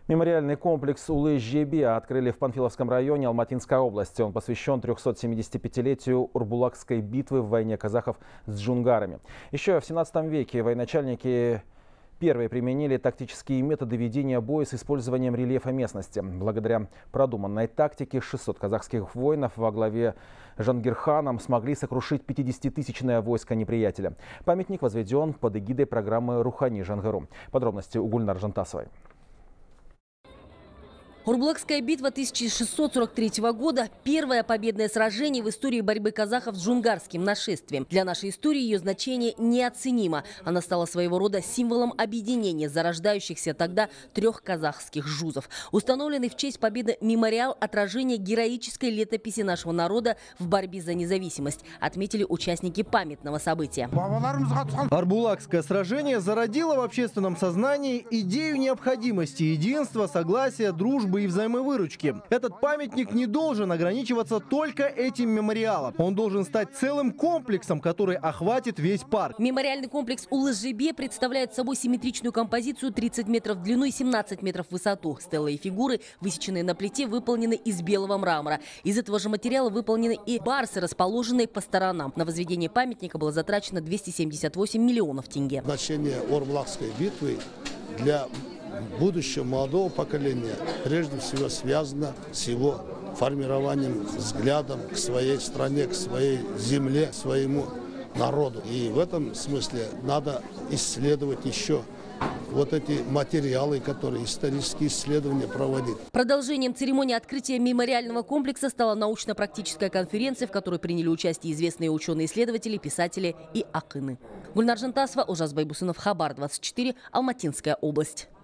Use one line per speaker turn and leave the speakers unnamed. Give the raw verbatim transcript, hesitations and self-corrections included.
Мемориальный комплекс Улы-Жебе открыли в Панфиловском районе Алматинской области. Он посвящен трёхсотсемидесятипятилетию Урбулакской битвы в войне казахов с джунгарами. Еще в семнадцатом веке военачальники первые применили тактические методы ведения боя с использованием рельефа местности. Благодаря продуманной тактике шестьсот казахских воинов во главе Жангирханом смогли сокрушить пятидесятитысячное войско неприятеля. Памятник возведен под эгидой программы «Рухани Жангыру». Подробности у Гульнар Жантасовой.
Урбулакская битва тысяча шестьсот сорок третьего года – первое победное сражение в истории борьбы казахов с джунгарским нашествием. Для нашей истории ее значение неоценимо. Она стала своего рода символом объединения зарождающихся тогда трех казахских жузов. Установленный в честь победы мемориал – отражение героической летописи нашего народа в борьбе за независимость, отметили участники памятного события.
Урбулакское сражение зародило в общественном сознании идею необходимости единства, согласия, дружбы и взаимовыручки. Этот памятник не должен ограничиваться только этим мемориалом. Он должен стать целым комплексом, который охватит весь парк.
Мемориальный комплекс Улы-Жебе представляет собой симметричную композицию тридцать метров в длину и семнадцать метров в высоту. Стеллы и фигуры, высеченные на плите, выполнены из белого мрамора. Из этого же материала выполнены и барсы, расположенные по сторонам. На возведение памятника было затрачено двести семьдесят восемь миллионов тенге.
Значение Урбулакской битвы для будущего молодого поколения прежде всего связано с его формированием взглядом к своей стране, к своей земле, к своему народу. И в этом смысле надо исследовать еще вот эти материалы, которые исторические исследования проводить.
Продолжением церемонии открытия мемориального комплекса стала научно-практическая конференция, в которой приняли участие известные ученые-исследователи, писатели и акыны. Гульнар Жантасова, Ужас Байбусынов, Хабар двадцать четыре, Алматинская область.